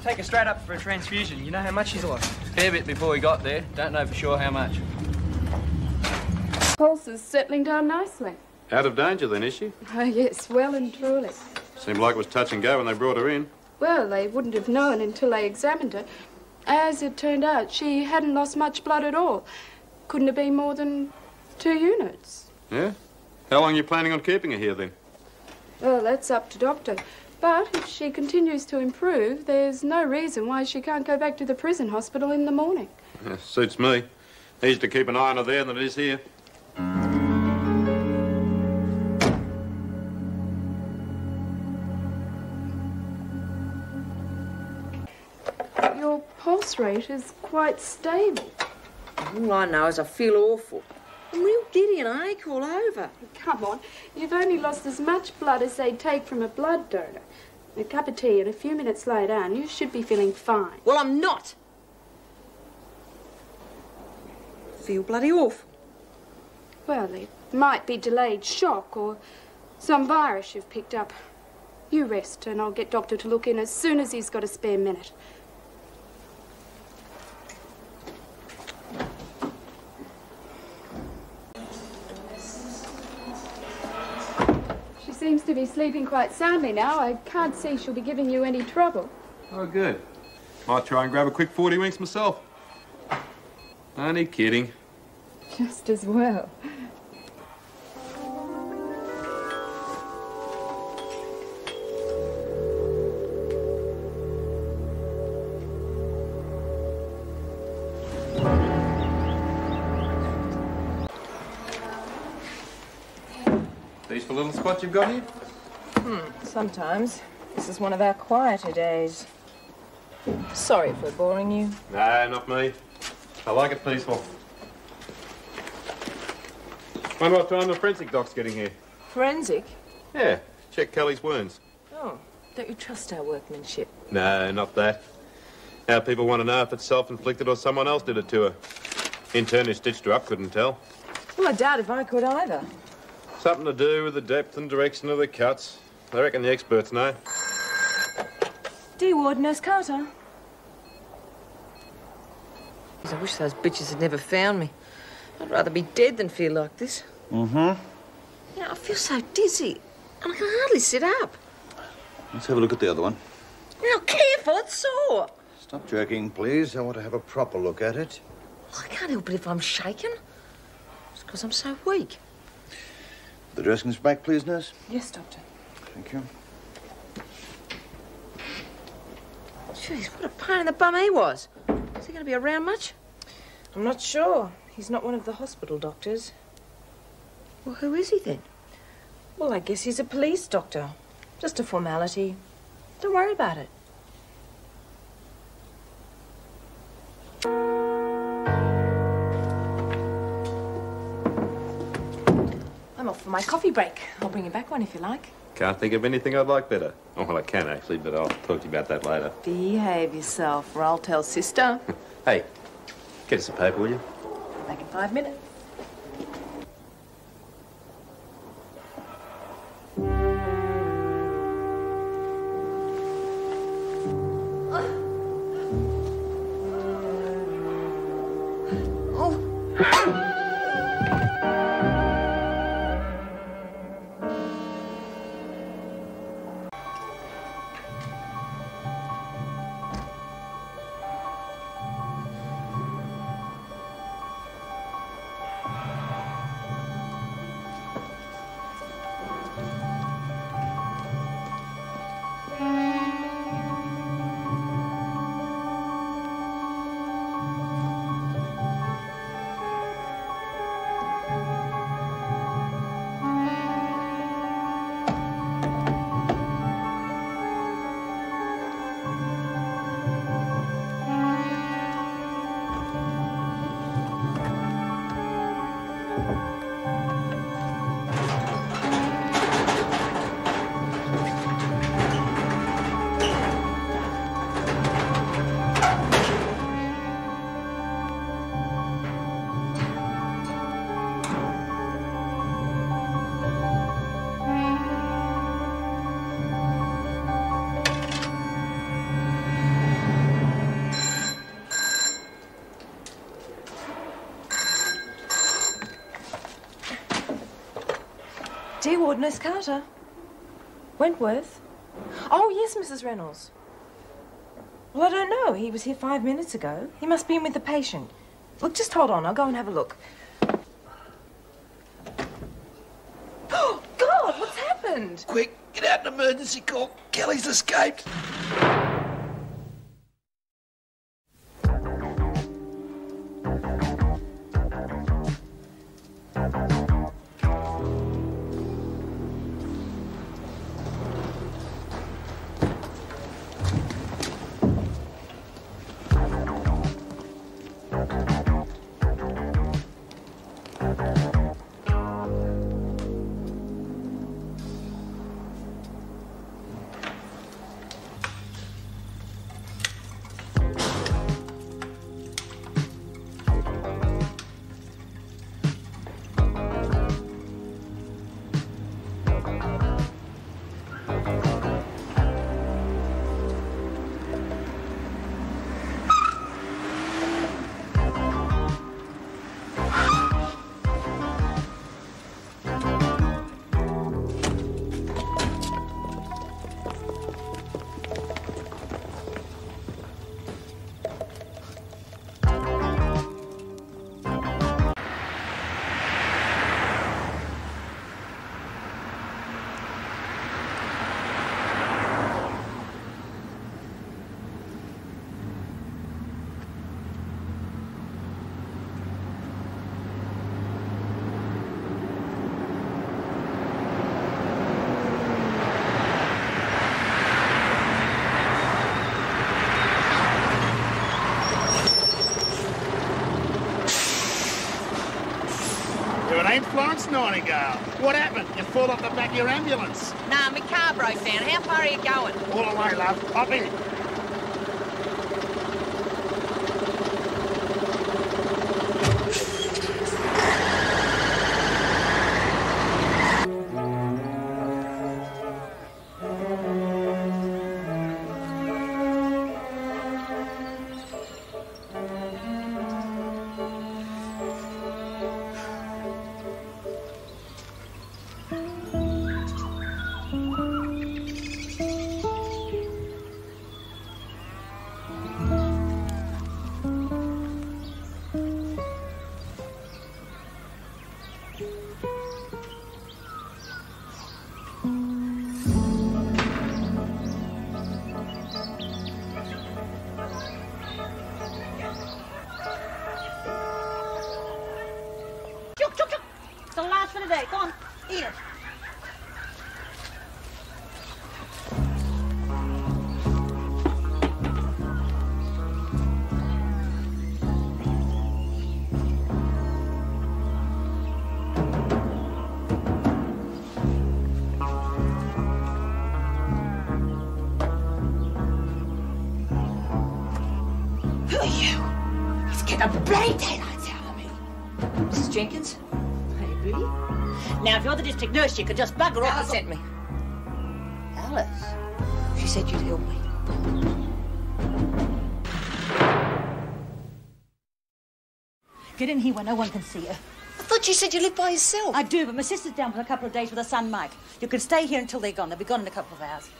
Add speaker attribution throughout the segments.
Speaker 1: Take her straight up for a transfusion. You know how much she's lost?
Speaker 2: Fair bit before we got there. Don't know for sure how much.
Speaker 3: Pulse is settling down nicely.
Speaker 4: Out of danger then, is she?
Speaker 3: Oh, yes, well and truly.
Speaker 4: Seemed like it was touch and go when they brought her in.
Speaker 3: Well, they wouldn't have known until they examined her. As it turned out, she hadn't lost much blood at all. Couldn't have been more than 2 units.
Speaker 4: Yeah? How long are you planning on keeping her here then?
Speaker 3: Well, that's up to doctor. But if she continues to improve, there's no reason why she can't go back to the prison hospital in the morning.
Speaker 4: Yeah, suits me. Easier to keep an eye on her there than it is here.
Speaker 3: Your pulse rate is quite stable.
Speaker 5: All I know is I feel awful. I'm real giddy and I ache all over.
Speaker 3: Come on, you've only lost as much blood as they'd take from a blood donor. A cup of tea and a few minutes later on, you should be feeling fine.
Speaker 5: Well, I'm not. I feel bloody awful.
Speaker 3: Well, it might be delayed shock or some virus you've picked up. You rest and I'll get doctor to look in as soon as he's got a spare minute. She seems to be sleeping quite soundly now. I can't see she'll be giving you any trouble.
Speaker 4: Oh, good. Might try and grab a quick 40 winks myself. Only kidding.
Speaker 3: Just as well.
Speaker 4: Peaceful little spot you've got here?
Speaker 6: Sometimes. This is one of our quieter days. Sorry if we're boring you.
Speaker 4: No, not me. I like it peaceful. Wonder what time the forensic doc's getting here.
Speaker 6: Forensic?
Speaker 4: Yeah, check Kelly's wounds.
Speaker 6: Oh, don't you trust our workmanship?
Speaker 4: No, not that. Now people want to know if it's self-inflicted or someone else did it to her. Intern who stitched her up couldn't tell.
Speaker 6: Well, I doubt if I could either.
Speaker 4: Something to do with the depth and direction of the cuts. I reckon the experts know.
Speaker 6: D Ward, Nurse Carter.
Speaker 5: I wish those bitches had never found me. I'd rather be dead than feel like this.
Speaker 7: Mm-hmm.
Speaker 5: You know, I feel so dizzy, and I can hardly sit up.
Speaker 7: Let's have a look at the other one.
Speaker 5: Now, careful, it's sore.
Speaker 7: Stop jerking, please. I want to have a proper look at it.
Speaker 5: I can't help it if I'm shaking. It's because I'm so weak.
Speaker 7: The dressings back, please, nurse.
Speaker 6: Yes, Doctor.
Speaker 7: Thank you.
Speaker 5: Jeez, what a pain in the bum he was. Is he going to be around much?
Speaker 6: I'm not sure. He's not one of the hospital doctors.
Speaker 5: Well, who is he then?
Speaker 6: Well, I guess he's a police doctor. Just a formality. Don't worry about it. I'm off for my coffee break. I'll bring you back one if you like.
Speaker 4: Can't think of anything I'd like better. Oh, well, I can actually, but I'll talk to you about that later.
Speaker 6: Behave yourself, or I'll tell Sister.
Speaker 4: Hey, get us a paper, will you?
Speaker 6: Back in 5 minutes. Dear Ward, Nurse Carter. Wentworth? Oh, yes, Mrs. Reynolds. Well, I don't know. He was here 5 minutes ago. He must be in with the patient. Look, just hold on. I'll go and have a look. Oh, God, what's happened?
Speaker 8: Quick, get out an emergency call. Kelly's escaped.
Speaker 9: Florence Nightingale. What happened? You fall off the back of your ambulance.
Speaker 5: Nah, my car broke down. How far are you going?
Speaker 9: All the way, love. Hop in.
Speaker 5: Jenkins? Hey, Biddy. Now, if you're the district nurse, you could just bugger off. Alice sent me. Alice? She said you'd help me.
Speaker 10: Get in here where no one can see you.
Speaker 5: I thought you said you lived by yourself.
Speaker 10: I do, but my sister's down for a couple of days with her son, Mike. You can stay here until they're gone. They'll be gone in a couple of hours.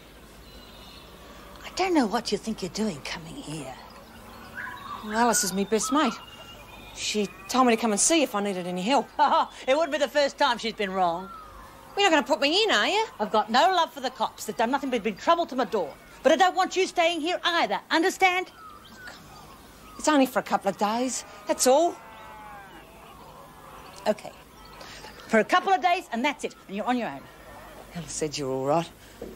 Speaker 10: I don't know what you think you're doing coming here.
Speaker 6: Well, Alice is my best mate. She told me to come and see if I needed any help.
Speaker 10: It wouldn't be the first time she's been wrong.
Speaker 6: You're not going to put me in, are you?
Speaker 10: I've got no love for the cops. They've done nothing but bring trouble to my door. But I don't want you staying here either. Understand?
Speaker 6: Oh, come on. It's only for a couple of days. That's all.
Speaker 10: OK. For a couple of days, and that's it. And you're on your own.
Speaker 6: Alice said you're all right.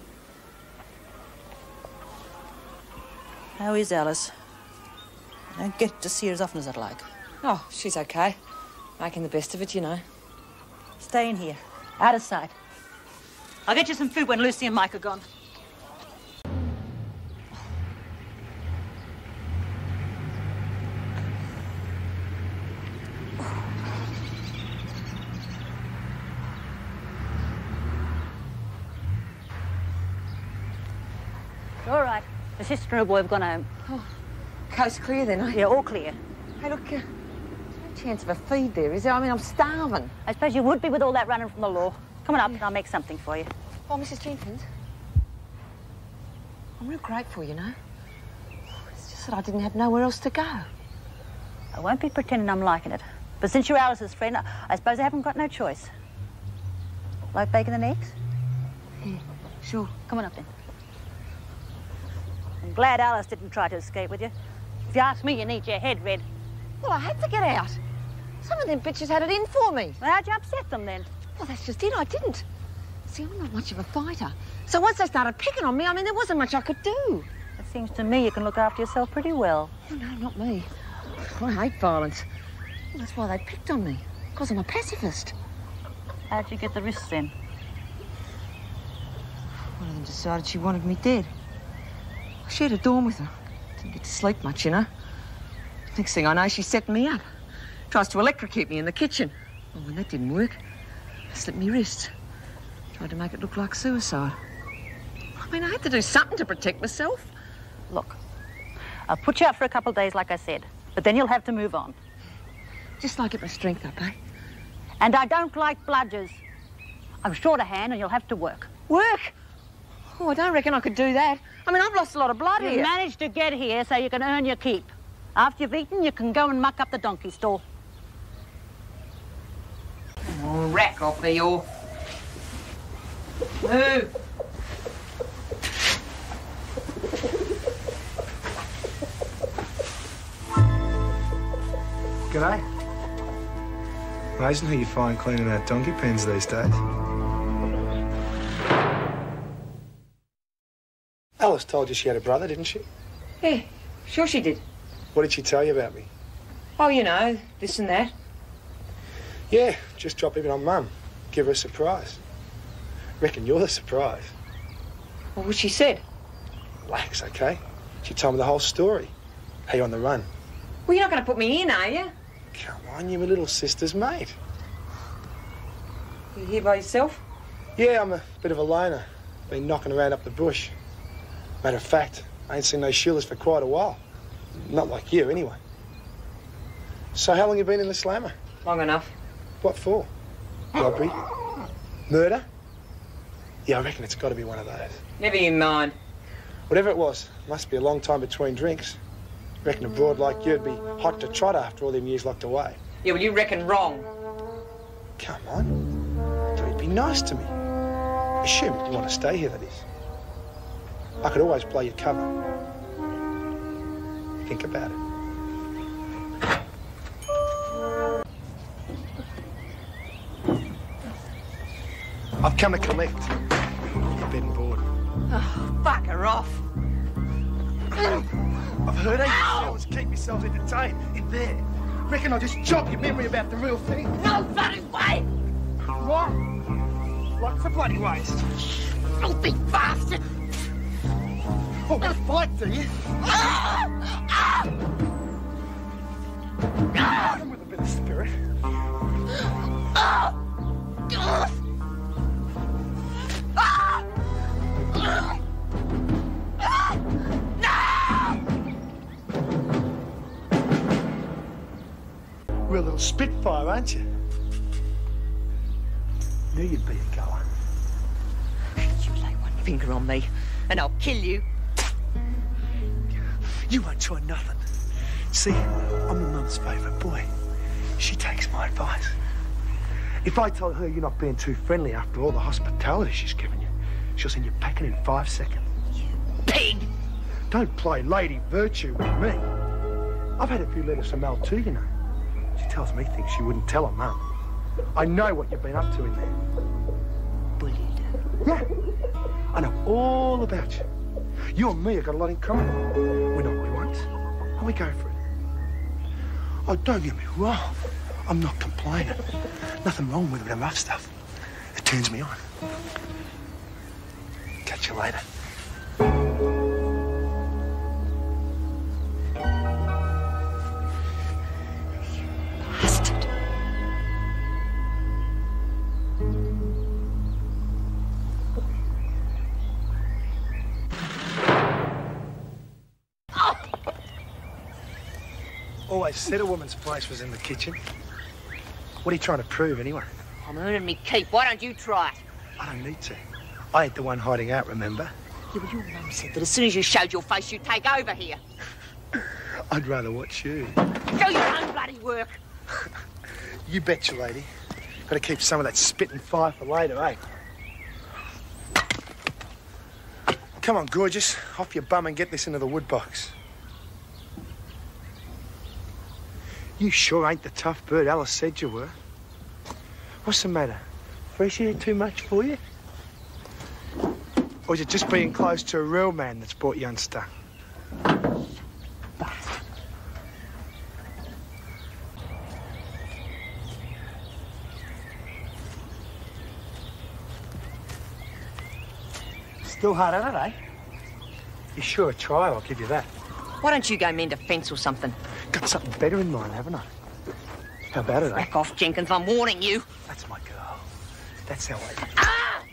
Speaker 10: How is Alice? I don't get to see her as often as I'd like.
Speaker 6: Oh, she's OK. Making the best of it, you know.
Speaker 10: Stay in here, out of sight. I'll get you some food when Lucy and Mike are gone. All right. The sister and her boy have gone home.
Speaker 6: Oh, coast clear then, eh?
Speaker 10: Yeah, all clear.
Speaker 6: Hey, look, there's no chance of a feed there, is there? I mean, I'm starving.
Speaker 10: I suppose you would be with all that running from the law. Come Come on up and I'll make something for you.
Speaker 5: Oh, Mrs. Jenkins. I'm real grateful, you know. It's just that I didn't have nowhere else to go.
Speaker 10: I won't be pretending I'm liking it. But since you're Alice's friend, I suppose I haven't got no choice. Like bacon and eggs?
Speaker 5: Yeah, sure.
Speaker 10: Come on up then. I'm glad Alice didn't try to escape with you. If you ask me, you need your head read.
Speaker 5: Well, I had to get out. Some of them bitches had it in for me.
Speaker 10: Well, how'd you upset them then?
Speaker 5: Well, that's just it. I didn't. See, I'm not much of a fighter. So once they started picking on me, I mean, there wasn't much I could do.
Speaker 10: It seems to me you can look after yourself pretty well.
Speaker 5: Oh, no, not me. I hate violence. Well, that's why they picked on me. Because I'm a pacifist.
Speaker 10: How'd you get the wrists then?
Speaker 5: One of them decided she wanted me dead. I shared a dorm with her. Didn't get to sleep much, you know. Next thing I know, she's setting me up. Tries to electrocute me in the kitchen. Well, when that didn't work, I slipped my wrists. Tried to make it look like suicide. I mean, I had to do something to protect myself.
Speaker 10: Look, I'll put you out for a couple of days, like I said, but then you'll have to move on.
Speaker 5: Just like get my strength up, eh?
Speaker 10: And I don't like bludgers. I'm short of hand and you'll have to work.
Speaker 5: Work? Oh, I don't reckon I could do that. I mean, I've lost a lot of blood
Speaker 10: You've
Speaker 5: here.
Speaker 10: managed to get here so you can earn your keep. After you've eaten, you can go and muck up the donkey stall.
Speaker 5: Oh, rack off me, all. Move.
Speaker 11: G'day. Amazing who you find cleaning out donkey pens these days. Alice told you she had a brother, didn't she?
Speaker 5: Yeah, sure she did.
Speaker 11: What did she tell you about me?
Speaker 5: Oh, you know, this and that.
Speaker 11: Yeah, just drop him on Mum. Give her a surprise. Reckon you're the surprise.
Speaker 5: Well, what she said?
Speaker 11: Relax, okay? She told me the whole story. How you're on the run.
Speaker 5: Well, you're not going to put me in, are you?
Speaker 11: Come on, you're my little sister's mate.
Speaker 5: You here by yourself?
Speaker 11: Yeah, I'm a bit of a loner. Been knocking around up the bush. Matter of fact, I ain't seen no Sheilas for quite a while. Not like you, anyway. So how long you been in the slammer?
Speaker 5: Long enough.
Speaker 11: What for? Robbery? Murder? Yeah, I reckon it's got to be one of those.
Speaker 5: Never you mind.
Speaker 11: Whatever it was, must be a long time between drinks. Reckon a broad like you'd be hot to trot after all them years locked away.
Speaker 5: Yeah, well, you reckon wrong.
Speaker 11: Come on. Don't be nice to me. Assuming you want to stay here, that is. I could always play your cover. Think about it. I've come to collect your bed and board.
Speaker 5: Oh, bugger off.
Speaker 11: I've heard fellas keep yourselves entertained in there. Reckon I'll just jog your memory about the real thing.
Speaker 5: No bloody way!
Speaker 11: Right. Lots of bloody ways.
Speaker 5: Filthy bastard!
Speaker 11: Oh, we fight, do you? Come with a bit of spirit. Real little spitfire, aren't you? Knew you'd be a goer.
Speaker 5: You lay one finger on me, and I'll kill you.
Speaker 11: You won't try nothing. See, I'm my mum's favourite boy. She takes my advice. If I tell her you're not being too friendly after all the hospitality she's given you, she'll send you packing in 5 seconds.
Speaker 5: You pig!
Speaker 11: Don't play Lady Virtue with me. I've had a few letters from Mel too, you know. She tells me things she wouldn't tell her mum. I know what you've been up to in there.
Speaker 5: Bullied.
Speaker 11: Yeah. I know all about you. You and me have got a lot in common. We know what we want, and we go for it. Oh, don't get me wrong. I'm not complaining. Nothing wrong with the rough stuff. It turns me on. Catch you later.
Speaker 5: Bastard.
Speaker 11: Always said a woman's place was in the kitchen. What are you trying to prove, anyway?
Speaker 5: I'm earning me keep. Why don't you try it?
Speaker 11: I don't need to. I ain't the one hiding out, remember?
Speaker 5: Yeah, well, your mum said that as soon as you showed your face, you'd take over here.
Speaker 11: I'd rather watch you.
Speaker 5: Do your own bloody work.
Speaker 11: You betcha, lady. Got to keep some of that spitting fire for later, eh? Come on, gorgeous. Off your bum and get this into the wood box. You sure ain't the tough bird Alice said you were. What's the matter? Fresh air too much for you? Or is it just being close to a real man that's brought you unstuck? Still hard at it, eh? You're sure a try, I'll give you that.
Speaker 5: Why don't you go mend a fence or something?
Speaker 11: Got something better in mind, haven't I? How about it, eh?
Speaker 5: Back off, Jenkins, I'm warning you.
Speaker 11: That's my girl. That's how I...
Speaker 5: Ah!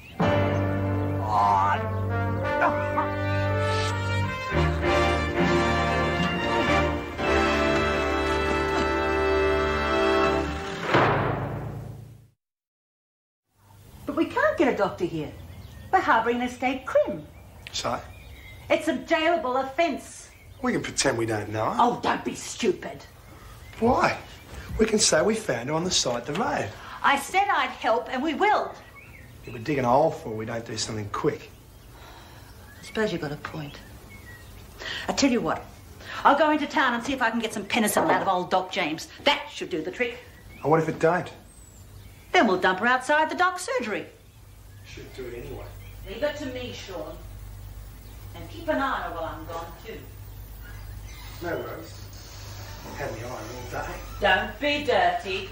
Speaker 10: But we can't get a doctor here. We're harbouring an estate crim.
Speaker 11: So?
Speaker 10: It's a jailable offence.
Speaker 11: We can pretend we don't know her.
Speaker 10: Oh, don't be stupid.
Speaker 11: Why? We can say we found her on the side of the road.
Speaker 10: I said I'd help, and we will.
Speaker 11: If we're digging a hole for her, we don't do something quick.
Speaker 10: I suppose you've got a point. I tell you what, I'll go into town and see if I can get some penicillin out of old Doc James. That should do the trick.
Speaker 11: And what if it don't?
Speaker 10: Then we'll dump her outside the doc's surgery.
Speaker 11: Should do it anyway.
Speaker 10: Leave it to me, Sean. And keep an eye on her while I'm gone, too.
Speaker 11: No worries. Had me eye all day.
Speaker 10: Don't be dirty.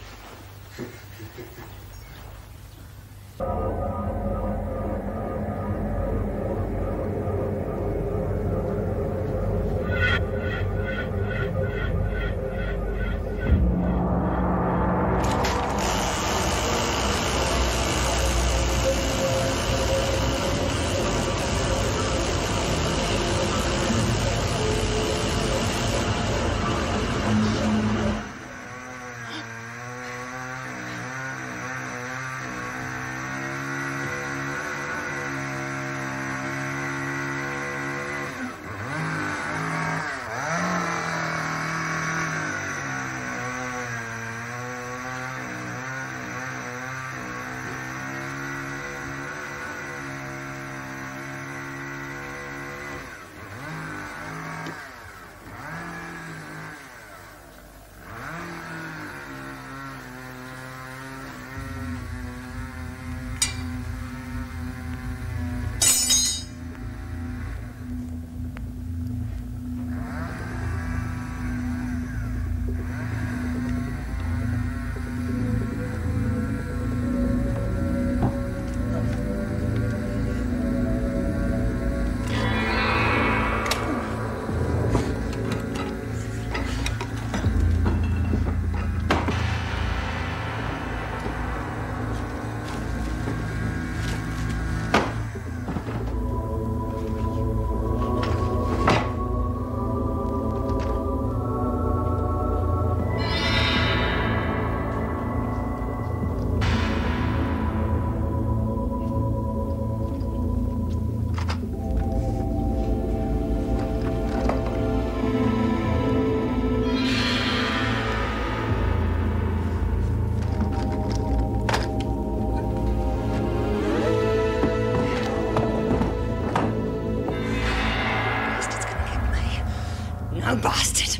Speaker 5: No bastard.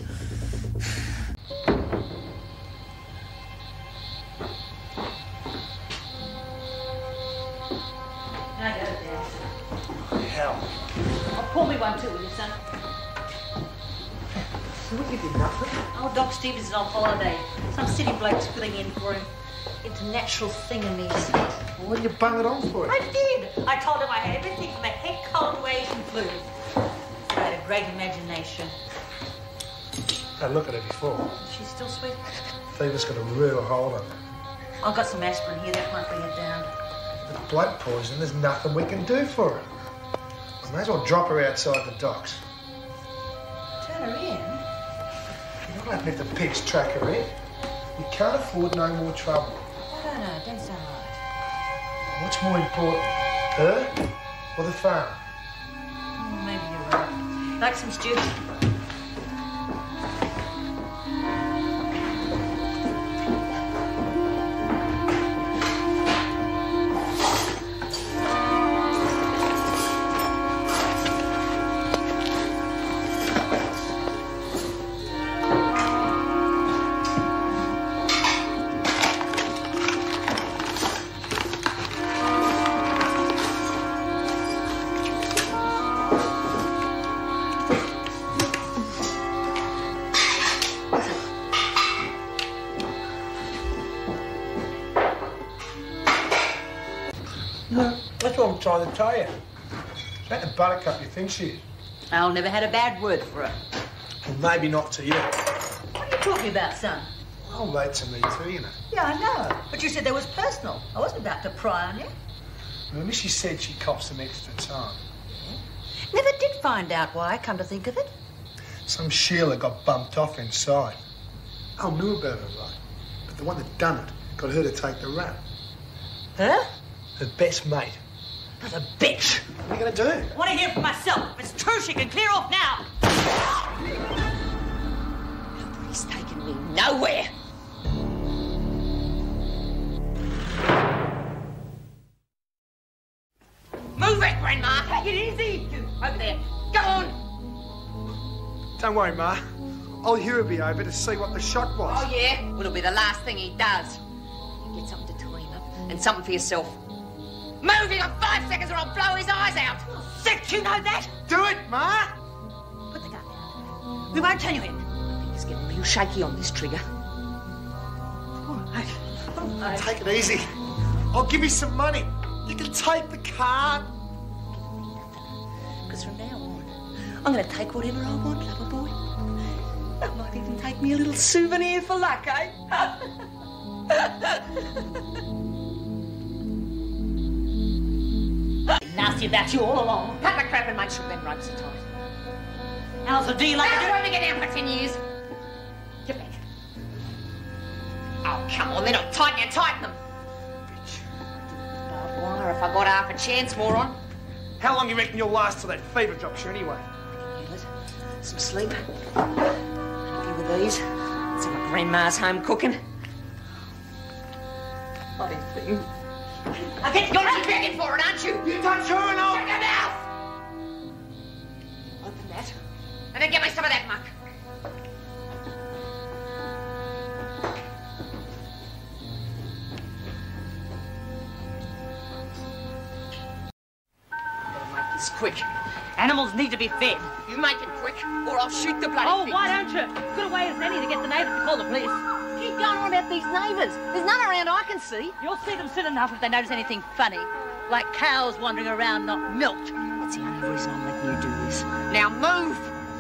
Speaker 10: Now go down.
Speaker 11: Hell.
Speaker 10: Oh, pour me one too, will you, son?
Speaker 11: We give you nothing.
Speaker 10: Oh, Doc Stevens is on holiday. Some city bloke's filling in for him. It's a natural thingamiz.
Speaker 11: Well, what did you bung it on for?
Speaker 10: I did. I told him I had everything from a head cold to Asian flu. I had a great imagination.
Speaker 11: I looked at her before.
Speaker 10: She's still sweet.
Speaker 11: Fever's got a real hold on her.
Speaker 10: I've got some aspirin here. That might bring it down.
Speaker 11: With blood poison, there's nothing we can do for her. I may as well drop her outside the docks.
Speaker 10: Turn her in?
Speaker 11: You're not happening if the pigs track her in. We can't afford no more trouble.
Speaker 10: No, don't sound right.
Speaker 11: What's more important, her or the farm?
Speaker 10: Oh, maybe you're right. Like some stew?
Speaker 11: That's what I'm trying to tell you. She ain't the buttercup you think she is.
Speaker 10: Al never had a bad word for her.
Speaker 11: Well, maybe not to you.
Speaker 10: What are you talking about, son?
Speaker 11: Oh, mate, to me too, you know.
Speaker 10: Yeah, I know. But you said that was personal. I wasn't about to pry on you.
Speaker 11: Remember she said she copped some extra time.
Speaker 10: Never did find out why, come to think of it.
Speaker 11: Some Sheila got bumped off inside. Al knew about her, right? But the one that done it got her to take the rap.
Speaker 10: Her?
Speaker 11: Her best mate.
Speaker 10: Not a bitch.
Speaker 11: What are you going to do?
Speaker 10: I want to hear from myself. If it's true, she can clear off now. Nobody's taken me nowhere. Move it, Grandma. Take it easy. You, over there. Go on.
Speaker 11: Don't worry, Ma. I'll hear be over to see what the shot was.
Speaker 10: Oh, yeah? Well, it'll be the last thing he does. You get something to tie him up and something for yourself. Move! You got 5 seconds or I'll blow his eyes out. Oh, sick, you know that?
Speaker 11: Do it, Ma!
Speaker 10: Put the gun down. We won't turn you in. I think he's getting real shaky on this trigger. All right. All right.
Speaker 11: Take it easy. I'll give you some money. You can take the car.
Speaker 10: Because from now on, I'm going to take whatever I want, lover boy. That might even take me a little souvenir for luck, eh? Nasty about you all along. Cut the crap and make sure them ropes are tight. How's the deal? Now, won't we get down for 10 years? Get back. Oh, come on, they're not tight. Now tighten them. Bitch. Barbed wire if I got half a chance, moron.
Speaker 11: How long you reckon you'll last till that fever drops you anyway?
Speaker 10: Some sleep. Happy with these. Let's see what Grandma's home cooking. Bloody thing. I get you're not begging for it, aren't you?
Speaker 11: You touch her and I'll...
Speaker 10: Shut your mouth! Open that. And then give me some of that muck. Better make this quick. Animals need to be fed. You make it quick, or I'll shoot the bloody thing.
Speaker 12: Why don't you? Good a way as any to get the neighbours to call the police.
Speaker 10: Keep going on about these neighbours. There's none around I can see.
Speaker 12: You'll see them soon enough if they notice anything funny. Like cows wandering around not milked.
Speaker 10: That's the only reason I'm letting you do this. Now move!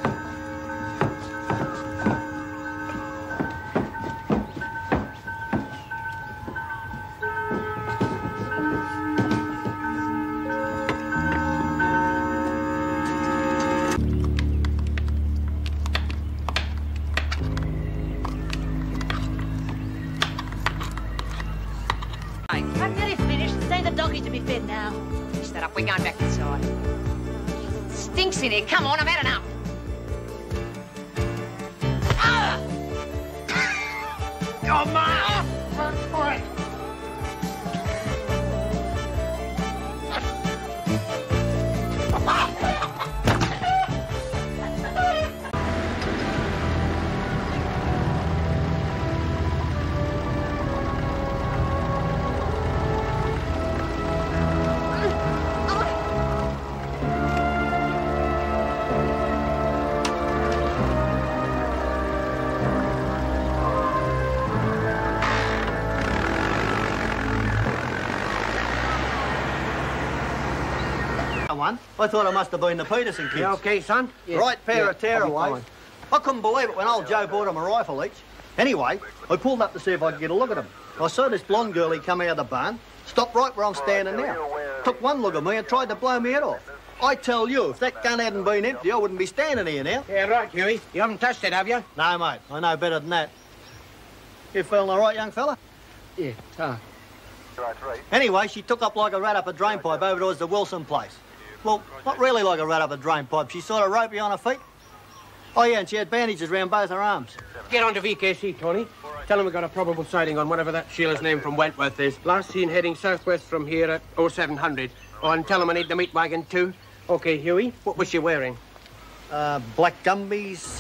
Speaker 12: I'm nearly finished. Say the doggy to be fed now.
Speaker 10: Finish that up. We're going back inside. It stinks in here. Come on, I've had enough. Ah!
Speaker 11: Oh, Ma! All right.
Speaker 13: One. I thought it must have been the Peterson kids.
Speaker 14: You okay, son?
Speaker 13: Yeah. Right pair of tearaways. I couldn't believe it when old Joe bought them a rifle each. Anyway, I pulled up to see if I could get a look at them. I saw this blonde girlie come out of the barn, stopped right where I'm standing now. Took one look at me and tried to blow me head off. I tell you, if that gun hadn't been empty, I wouldn't be standing here now.
Speaker 14: Yeah, right, Huey. You haven't touched it, have you?
Speaker 13: No, mate. I know better than that. You feeling all right, young fella?
Speaker 14: Yeah,
Speaker 13: Anyway, she took up like a rat up a drain pipe over towards the Wilson place. Well, not really like a rat up a drain pipe. She sort of ropey on her feet. Oh, yeah, and she had bandages around both her arms.
Speaker 14: Get on to VKC, Tony. Tell them we've got a probable sighting on whatever that Sheila's name from Wentworth is. Last seen heading southwest from here at 0700. Oh, and tell them I need the meat wagon too. OK, Huey, what was she wearing?
Speaker 13: Black gumbies.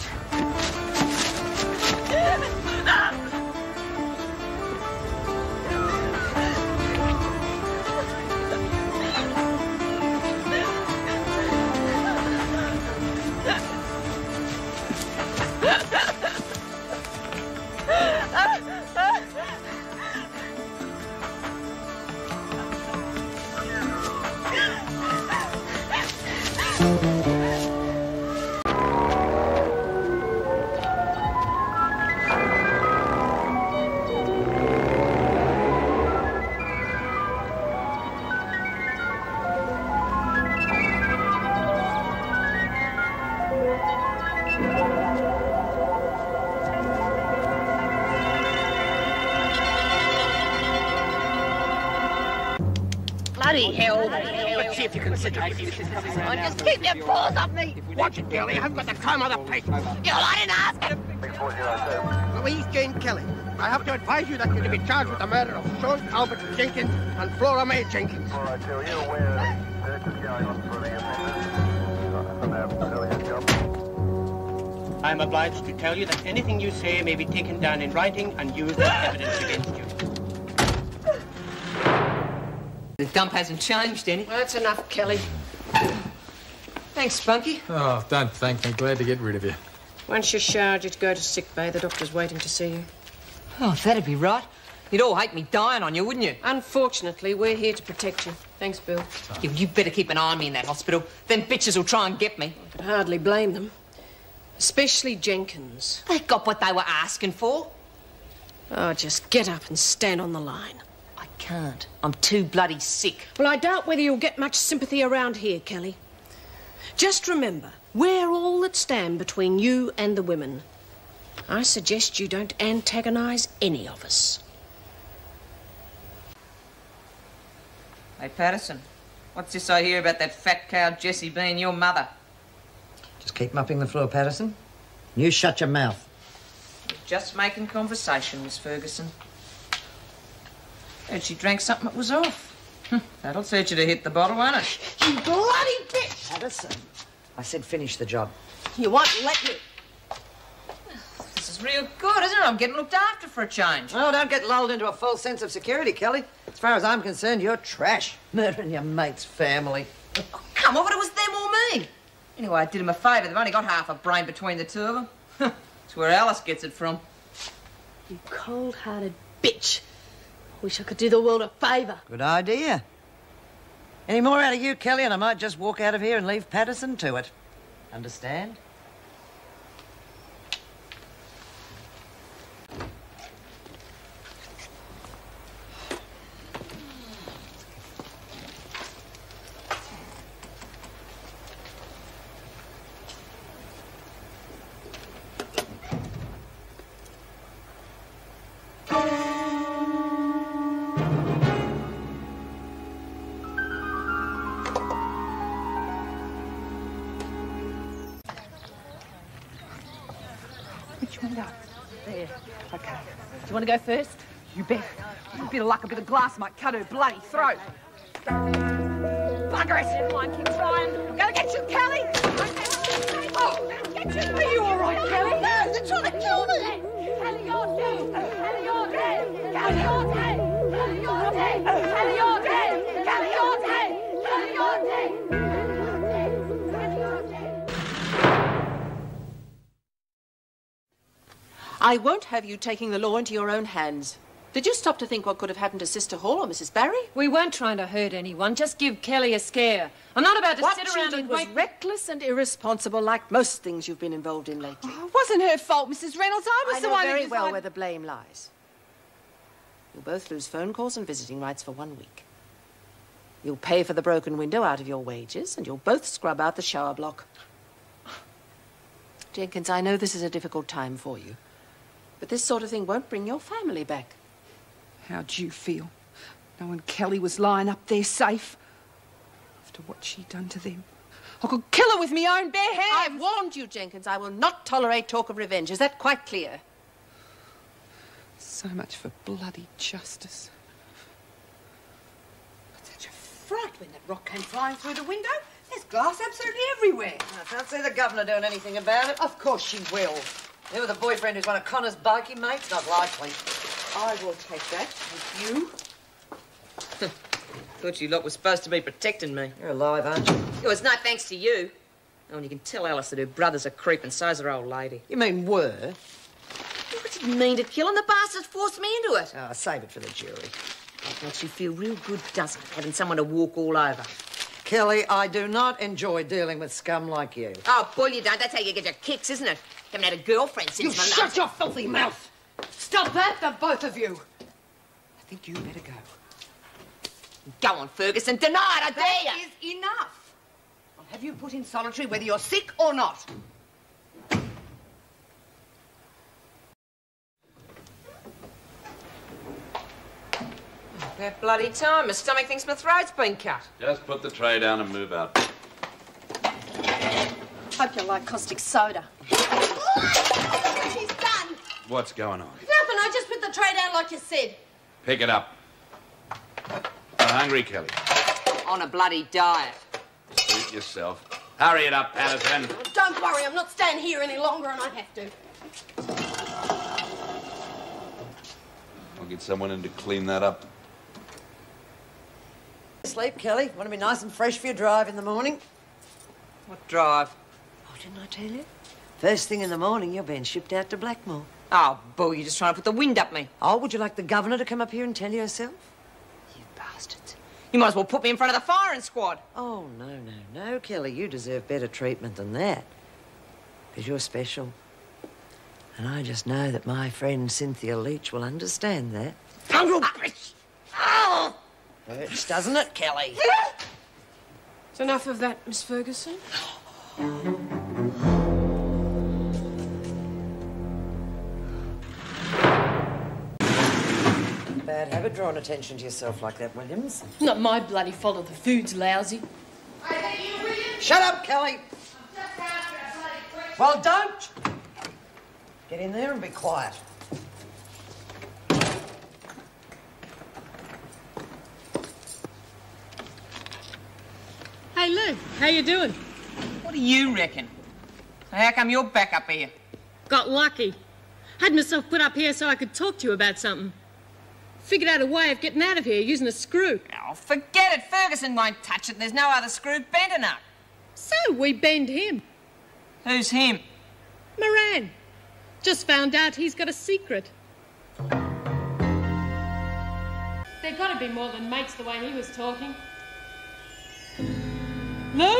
Speaker 10: Bloody hell. Let's see if you can sit down. Just keep your paws off me.
Speaker 14: Watch it, girlie. I've got the time of the place.
Speaker 10: I didn't ask him.
Speaker 14: Louise Jane Kelly. I have to advise you that you're to be charged with the murder of Sean Albert Jenkins and Flora May Jenkins. I'm obliged to tell you that anything you say may be taken down in writing and used as evidence against you.
Speaker 5: The dump hasn't changed any.
Speaker 6: Well, that's enough, Kelly.
Speaker 5: Thanks, Spunky.
Speaker 15: Oh, don't thank me. Glad to get rid of you.
Speaker 6: Once you're showered, you'd go to sick bay. The doctor's waiting to see you.
Speaker 5: Oh, that'd be right. You'd all hate me dying on you, wouldn't you?
Speaker 6: Unfortunately, we're here to protect you. Thanks, Bill.
Speaker 5: You better keep an eye on me in that hospital. Them bitches will try and get me.
Speaker 6: I could hardly blame them. Especially Jenkins.
Speaker 5: They got what they were asking for.
Speaker 6: Oh, just get up and stand on the line.
Speaker 5: I can't. I'm too bloody sick.
Speaker 6: Well, I doubt whether you'll get much sympathy around here, Kelly. Just remember, we're all that stand between you and the women. I suggest you don't antagonise any of us.
Speaker 5: Hey, Patterson, what's this I hear about that fat cow Jessie being your mother?
Speaker 16: Just keep mopping the floor, Patterson. You shut your mouth.
Speaker 5: Just making conversation, Miss Ferguson. Heard she drank something that was off. That'll teach you to hit the bottle, won't it?
Speaker 16: You bloody bitch! Patterson, I said finish the job.
Speaker 6: You won't let me.
Speaker 5: This is real good, isn't it? I'm getting looked after for a change.
Speaker 16: Oh, don't get lulled into a false sense of security, Kelly. As far as I'm concerned, you're trash. Murdering your mate's family.
Speaker 5: Oh, come on, but it was them or me. Anyway, I did them a favour. They've only got half a brain between the two of them. That's where Alice gets it from.
Speaker 6: You cold-hearted bitch. Wish I could do the world a favour.
Speaker 16: Good idea. Any more out of you, Kelly, and I might just walk out of here and leave Patterson to it. Understand?
Speaker 12: Which window? There. OK. Do you want to go first? You bet. A bit of luck, a bit of glass might cut her bloody throat. Bugger it! Never mind, keep trying. I'm going to get you, Kelly! Oh, get you! Are you all right, Kelly? No, they're trying to kill me! Kelly, you're dead! Kelly, you're dead! Kelly, you're dead! Kelly, you're dead! Kelly, you're dead! Kelly, you're dead! Kelly, you're dead!
Speaker 6: I won't have you taking the law into your own hands. Did you stop to think what could have happened to Sister Hall or Mrs. Barry?
Speaker 17: We weren't trying to hurt anyone, just give Kelly a scare. I'm not about to sit around and
Speaker 6: was reckless and irresponsible, like most things you've been involved in lately.
Speaker 17: Oh, it wasn't her fault, Mrs. Reynolds. I was the one who
Speaker 6: very
Speaker 17: decided...
Speaker 6: well where the blame lies. You'll both lose phone calls and visiting rights for 1 week. You'll pay for the broken window out of your wages, and you'll both scrub out the shower block. Jenkins, I know this is a difficult time for you, but this sort of thing won't bring your family back.
Speaker 17: How'd you feel?
Speaker 18: knowing Kelly was lying up there safe. After what she'd done to them. I could kill her with my own bare hands.
Speaker 19: I've warned you, Jenkins. I will not tolerate talk of revenge. Is that quite clear?
Speaker 18: So much for bloody justice.
Speaker 16: Such a fright when that rock came flying through the window. There's glass absolutely everywhere. I can't see the governor doing anything about it. Of course she will. You with a boyfriend who's one of Connor's bikie mates? Not likely.
Speaker 5: I will take that with you. Thought you lot were supposed to be protecting me.
Speaker 16: You're alive, aren't you?
Speaker 5: It was no thanks to you. Oh, and you can tell Alice that her brother's a creep and so's her old lady.
Speaker 16: You mean were?
Speaker 5: What did you mean to kill him? The bastard forced me into it.
Speaker 16: Oh, save it for the jury.
Speaker 5: That makes you feel real good, doesn't it? Having someone to walk all over.
Speaker 16: Kelly, I do not enjoy dealing with scum like you.
Speaker 5: Oh, bull, you don't. That's how you get your kicks, isn't it? Haven't had a girlfriend since
Speaker 16: You
Speaker 5: my
Speaker 16: shut
Speaker 5: last...
Speaker 16: your filthy mouth! Stop that, the both of you! I think you better go.
Speaker 5: Go on, Ferguson. Deny it, I dare you.
Speaker 16: That is enough. I'll have you put in solitary whether you're sick or not.
Speaker 5: About bloody time. My stomach thinks my throat's been cut.
Speaker 4: Just put the tray down and move out.
Speaker 19: Hope you like caustic soda. She's done.
Speaker 4: What's going on?
Speaker 19: Nothing. I just put the tray down like you said.
Speaker 4: Pick it up. I'm hungry, Kelly.
Speaker 5: On a bloody diet.
Speaker 4: Suit yourself. Hurry it up, Patterson.
Speaker 19: Don't worry. I'm not staying here any longer, and I have to.
Speaker 4: I'll get someone in to clean that up.
Speaker 16: Sleep, Kelly. Want to be nice and fresh for your drive in the morning?
Speaker 5: What drive?
Speaker 16: Oh, didn't I tell you? First thing in the morning, you're being shipped out to Blackmore.
Speaker 5: Oh, bull, you're just trying to put the wind up me.
Speaker 16: Oh, would you like the governor to come up here and tell you herself?
Speaker 5: You bastards. You might as well put me in front of the firing squad.
Speaker 16: Oh, no, Kelly. You deserve better treatment than that. Because you're special. And I just know that my friend Cynthia Leach will understand that.
Speaker 5: Mongrel bitch! Oh!
Speaker 16: Hurts, doesn't it, Kelly?
Speaker 17: It's enough of that, Miss Ferguson.
Speaker 16: Bad habit drawing attention to yourself like that, Williams.
Speaker 17: It's not my bloody fault if the food's lousy.
Speaker 16: Shut up, Kelly! Well, don't! Get in there and be quiet.
Speaker 17: Hey, Lou, how you doing?
Speaker 5: What do you reckon? So how come you're back up here?
Speaker 17: Got lucky. Had myself put up here so I could talk to you about something. Figured out a way of getting out of here using a screw.
Speaker 5: Oh, forget it. Ferguson won't touch it and there's no other screw bent enough.
Speaker 17: So we bend him.
Speaker 5: Who's him?
Speaker 17: Moran. Just found out he's got a secret. They've got to be more than mates the way he was talking. Lou?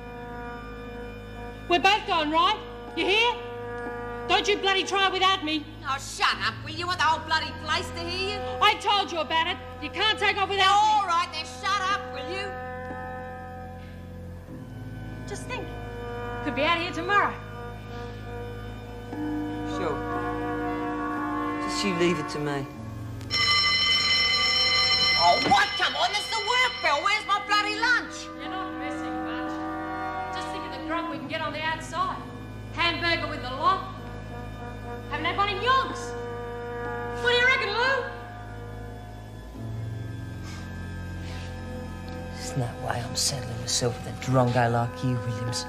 Speaker 17: We're both going, right? You hear? Don't you bloody try without me.
Speaker 10: Oh, shut up, will you? Want the whole bloody place to hear you?
Speaker 17: I told you about it. You can't take off without
Speaker 10: me.
Speaker 17: me.
Speaker 10: All right, then shut up, will you?
Speaker 17: Just think. Could be out of here tomorrow.
Speaker 5: Sure. Just you leave it to me.
Speaker 10: Oh, what? Come on, that's the work bell. Where's my bloody lunch?
Speaker 17: You're not missing much. Just think of the grub we can get on the outside. Hamburger with the lot. Haven't had one in yonks. What do you reckon, Lou?
Speaker 5: There's no way I'm settling myself with a drongo like you, Williams.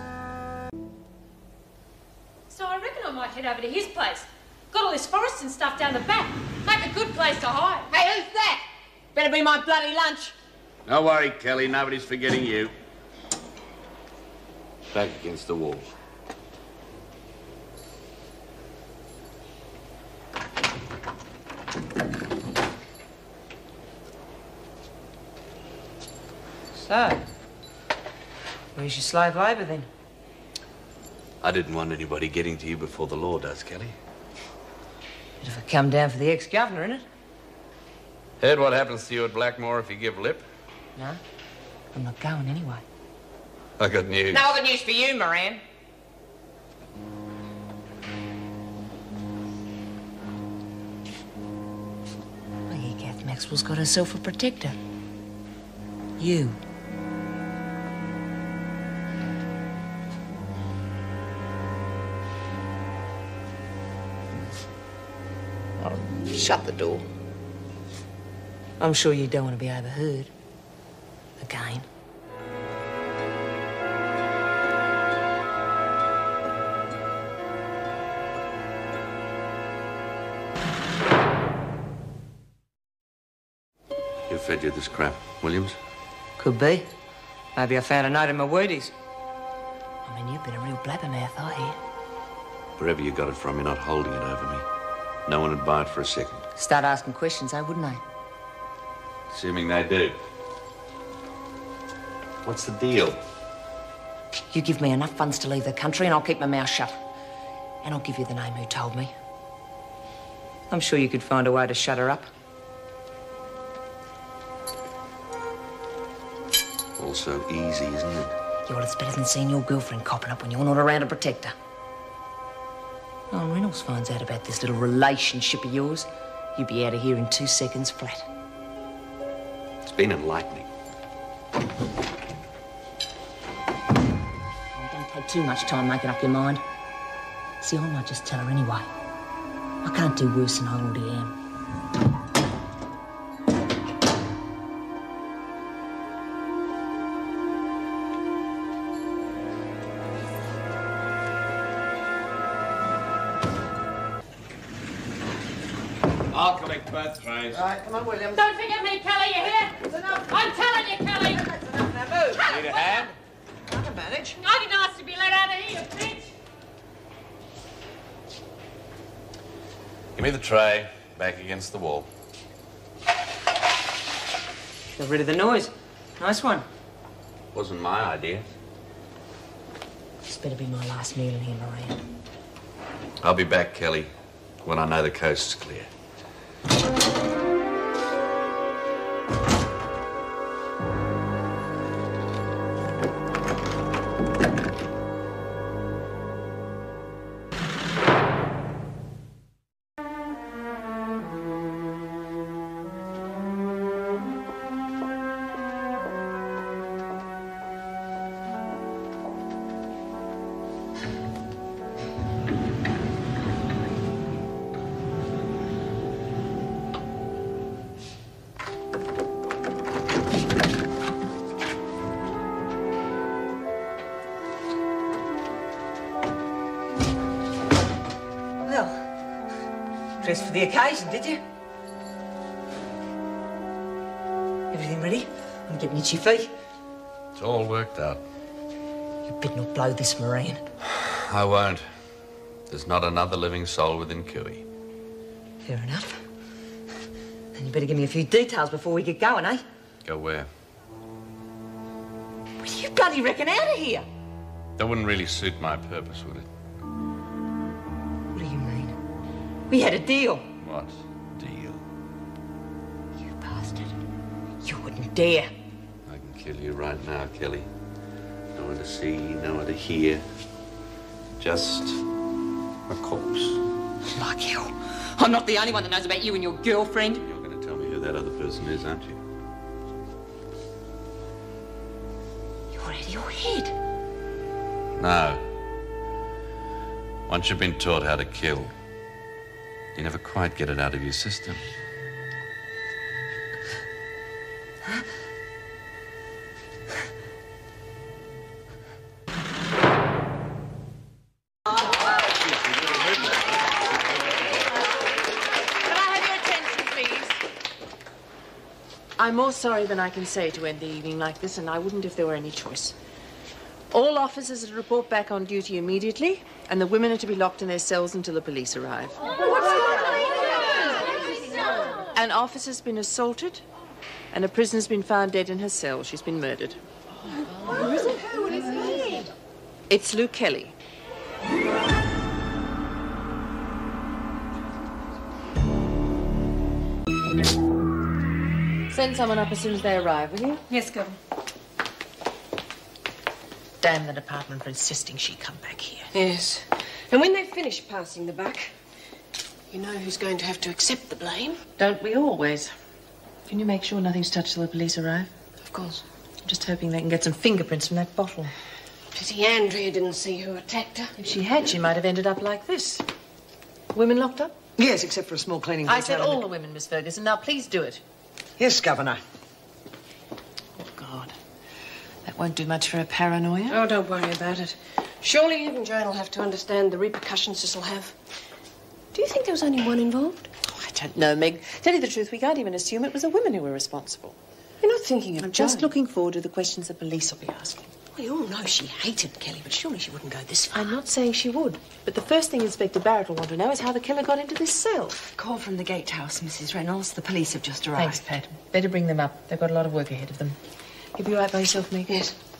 Speaker 17: So I reckon I might head over to his place. Got all this forest and stuff down the back. Make a good place to hide.
Speaker 10: Hey, who's that? Better be my bloody lunch.
Speaker 4: Don't worry, Kelly. Nobody's forgetting you. Back against the wall.
Speaker 5: So, where's your slave labour then?
Speaker 4: I didn't want anybody getting to you before the law does, Kelly.
Speaker 5: Bit of a come down for the ex-governor, innit?
Speaker 4: Heard what happens to you at Blackmore if you give lip?
Speaker 5: No, I'm not going anyway.
Speaker 4: I got news.
Speaker 5: No other news for you, Moran.
Speaker 16: Constable's got herself a protector. You. Oh, shut the door. I'm sure you don't want to be overheard. Again.
Speaker 20: Who fed you this crap, Williams?
Speaker 16: Could be. Maybe I found a note in my Wheaties. I mean, you've been a real blabbermouth, I hear.
Speaker 20: Wherever you got it from, you're not holding it over me. No one would buy it for a second.
Speaker 16: Start asking questions, eh, wouldn't they?
Speaker 20: Assuming they do. What's the deal?
Speaker 16: You give me enough funds to leave the country and I'll keep my mouth shut. And I'll give you the name who told me. I'm sure you could find a way to shut her up.
Speaker 20: All so easy, isn't it?
Speaker 16: Yeah, well, it's better than seeing your girlfriend copping up when you're not around to protect her. Oh, Reynolds finds out about this little relationship of yours, you'd be out of here in 2 seconds flat.
Speaker 20: It's been enlightening.
Speaker 16: Oh, don't take too much time making up your mind. See, I might just tell her anyway. I can't do worse than I already am.
Speaker 2: I'll collect both trays.
Speaker 16: Right, come on, William.
Speaker 17: Don't forget me, Kelly, you hear?
Speaker 16: That's enough.
Speaker 17: I'm telling you, Kelly.
Speaker 16: That's enough now, move.
Speaker 2: Need a hand?
Speaker 16: I can manage.
Speaker 17: I didn't ask to be let out of here, bitch.
Speaker 20: Give me the tray, back against the wall.
Speaker 16: Got rid of the noise. Nice one.
Speaker 20: Wasn't my idea.
Speaker 16: This better be my last meal in here, Maria.
Speaker 20: I'll be back, Kelly, when I know the coast's clear.
Speaker 16: Dressed for the occasion, did you? Everything ready? I'm getting itchy feet.
Speaker 20: It's all worked out.
Speaker 16: You better not blow this, Marine.
Speaker 20: I won't. There's not another living soul within Cooey.
Speaker 16: Fair enough. Then you better give me a few details before we get going, eh?
Speaker 20: Go where?
Speaker 16: Well, you bloody reckon out of here.
Speaker 20: That wouldn't really suit my purpose, would it?
Speaker 16: What do you mean? We had a deal.
Speaker 20: What deal?
Speaker 16: You bastard. You wouldn't dare.
Speaker 20: I can kill you right now, Kelly. No one to see, no one to hear. Just a corpse.
Speaker 16: Like you. I'm not the only one that knows about you and your girlfriend.
Speaker 20: You're going to tell me who that other person is, aren't you?
Speaker 16: You're out of your head.
Speaker 20: No. Once you've been taught how to kill, you never quite get it out of your system.
Speaker 19: I'm more sorry than I can say to end the evening like this, and I wouldn't if there were any choice. All officers are to report back on duty immediately, and the women are to be locked in their cells until the police arrive. An officer's been assaulted, and a prisoner's been found dead in her cell. She's been murdered.
Speaker 12: Who is it? Who is it?
Speaker 19: It's Lou Kelly. Send someone up as soon as they arrive, will you?
Speaker 6: Yes, Governor.
Speaker 19: Damn the department for insisting she come back here.
Speaker 6: Yes. And when they finish passing the buck, you know who's going to have to accept the blame?
Speaker 19: Don't we always? Can you make sure nothing's touched till the police arrive?
Speaker 10: Of course.
Speaker 19: I'm just hoping they can get some fingerprints from that bottle.
Speaker 10: Pity Andrea didn't see who attacked her.
Speaker 19: If she had, she might have ended up like this. Women locked up?
Speaker 16: Yes, except for a small cleaning.
Speaker 19: I said all the women, Miss Ferguson. Now, please do it.
Speaker 16: Yes, Governor.
Speaker 19: Oh, God. That won't do much for a paranoia.
Speaker 10: Oh, don't worry about it. Surely even Joan will have to understand the repercussions this will have. Do you think there was only one involved?
Speaker 19: Oh, I don't know, Meg. Tell you the truth, we can't even assume it was the women who were responsible.
Speaker 10: You're not thinking of
Speaker 19: I'm
Speaker 10: Joan.
Speaker 19: just looking forward to the questions the police will be asking.
Speaker 10: We all know she hated Kelly, but surely she wouldn't go this far.
Speaker 19: I'm not saying she would, but the first thing Inspector Barrett will want to know is how the killer got into this cell.
Speaker 16: Call from the gatehouse, Mrs. Reynolds. The police have just arrived.
Speaker 19: Thanks, Pat. Better bring them up. They've got a lot of work ahead of them. You'll be right by yourself, Meg?
Speaker 10: Yes.